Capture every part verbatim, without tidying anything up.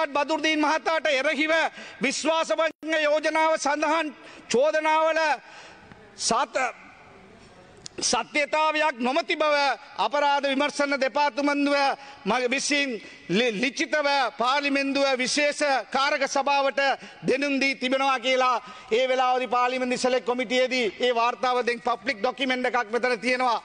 රිෂාඩ් බදුර්දීන් මහතාට එරෙහිව විශ්වාසභංග යෝජනාව සඳහන් චෝදනාවල සත සත්‍යතාවයක් නොමැති බව අපරාධ විමර්ශන දෙපාර්තමේන්තුව මගේ විසින් ලිඛිතව පාර්ලිමේන්තුව විශේෂ කාරක සභාවට දෙනුම් දී තිබෙනවා කියලා ඒ වෙලාවේදී පාර්ලිමේන්තු සෙලෙක්ට් කොමිටියේදී ඒ වාර්තාව දැන් පබ්ලික් ඩොකියුමන්ට් එකක් මෙතන තියෙනවා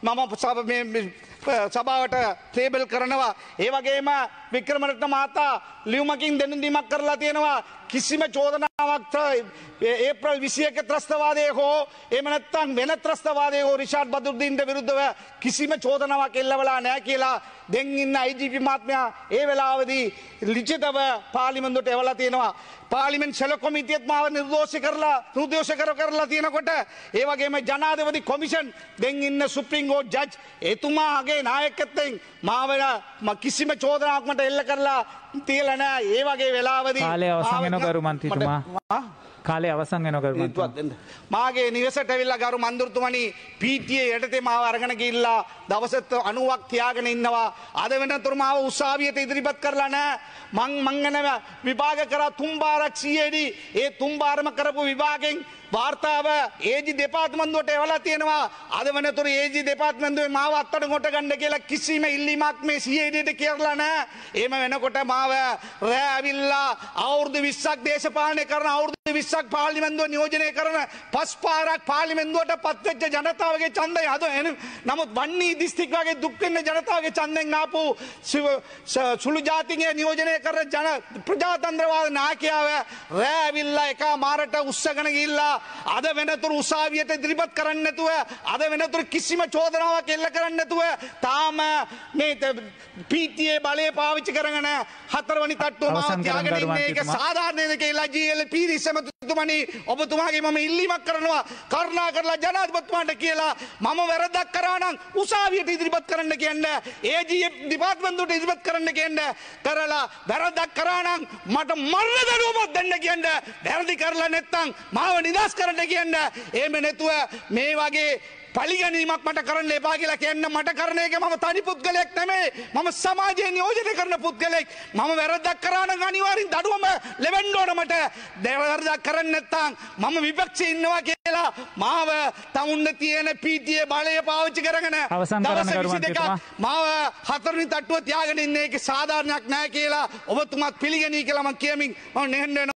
මම මේ සභාවට ටේබල් කරනවා ඒ වගේම වික්‍රමරත්න මහතා ලියුමකින් දෙනුම් දීමක් කරලා තියෙනවා කිසිම චෝදනාවක් ඒප්‍රිල් විසිඑක ත්‍රස්තවාදයේ හෝ එහෙම නැත්නම් වෙන ත්‍රස්තවාදයේ හෝ රිෂාඩ් බදුර්දීන්ට විරුද්ධව කිසිම චෝදනාවක් එල්ලවලා නැහැ කියලා දැන් ඉන්න ආයි ජී පී මහත්මයා ඒ වෙලාවේදී ලිඛිතව පාර්ලිමේන්තුවට එවලා තියෙනවා පාර්ලිමේන්තු සෙලෙක්ට් කොමිටියත් මාව නිර්දෝෂ කරලා නිර්දෝෂ කර කරලා තියෙනකොට ඒ වගේම ජනාධිපති කොමිෂන් දැන් ඉන්න සුප්‍රීම කෝට් ජජ් එතුමාගේ නායකත්වයෙන් මාව කිසිම චෝදනාවක් මට එල්ල කරලා තියලා නැහැ ඒ වගේ වෙලාවදී කාලය අවසන් වෙනවා ගරු මන්ත්‍රීතුමා කාලේ අවසන් වෙනවා ගරු මන්ත්‍රීතුමා මාගේ නිවසට ඇවිල්ලා ගරු මන්ත්‍රීතුමනි පී ටී ඒ යටතේ මාව අරගෙන ගිහිල්ලා දවස් අනූවක් තියාගෙන ඉන්නවා අද වෙනතුරු මාව උසාවියට ඉදිරිපත් කරලා නැහැ මං මං යන විභාග කරා තුන් බාරක් සී ඒ ඩී ඒ තුන් බාරම කරපු විභාගෙන් වාර්තාව ඒ ජී දෙපාර්තමේන්තුවට එවලා තියෙනවා අද වෙනතුරු ඒ ජී දෙපාර්තමේන්තුවේ මාව අත්තට කොට ගන්න කියලා කිසිම ඉල්ලීමක් මේ සී ඒ ඩීට කියලා නැහැ එහෙම වෙනකොට මාව රෑ ඇවිල්ලා අවුරුදු විස්සක් දේශපාලනය කරන අවුරුදු විස්සක් පාර්ලිමේන්තුව නියෝජනය කරන පස් පාරක් පාර්ලිමේන්තුවට පත්වෙච්ච ජනතාවගේ ඡන්දය අද නමුත් වන්නී දිස්ත්‍රික් වගේ දුක් වෙන ජනතාවගේ ඡන්දෙන් ආපු සුළු ජාතිගේ නියෝජනය කරන ජන ප්‍රජාතන්ත්‍රවාද නායකයාව රෑ ඇවිල්ලා එක මාරට උස්සගෙන ගිහිල්ලා අද වෙනතුරු උසාවියට ඉදිරිපත් කරන්න නැතුව අද වෙනතුරු කිසිම චෝදනාවක් එල්ල කරන්න නැතුව තාම මේ පී ටී ඒ බලය පාවිච්චි කරගෙන හතරවනි තට්ටුව මාව තියාගෙන ඉන්නේ ඒක සාධාරණද කියලා ජී එල් පීරිස් එමතුමනි ඔබතුමාගේ මම ඉල්ලීමක් කරනවා කරුණා කරලා ජනාධිපතිතුමාට කියලා මම වැරද්දක් කරා නම් උසාවියට ඉදිරිපත් කරන්න කියන්න ඒ ජී දෙපාර්තමේන්තුවට ඉදිරිපත් කරන්න කියන්න කරලා වැරද්දක් කරා නම් මට මරණ දඬුවමක් දෙන්න කියන්න වැරදි කරලා නැත්නම් මාව නිදහස් කරන්න කියන්න එහෙම නැතුව මේ වගේ පලිගැනීමක් මට කරන්න එපා කියලා කියන්න මට කරන එක මම තනි පුද්ගලයෙක් නෙමෙයි මම සමාජයේ නියෝජනය කරන පුද්ගලයෙක් මම වැරද්දක් කරා නම් අනිවාර්යෙන් දඩුවම ලැබෙන්න ඕන මට වැරද්දක් කරන්නේ නැත්නම් මම විපක්ෂයේ ඉන්නවා කියලා මාව තමුන්න තියෙන පී ටී ඒ බලය පාවිච්චි කරගෙන අවසන් කරන්න මාව හතරවෙනි තට්ටුව තියාගෙන ඉන්නේ ඒක සාධාරණයක් නෑ කියලා ඔබතුමාත් පිළිගනී කියලා මම කියමින් මම නෙහෙන්න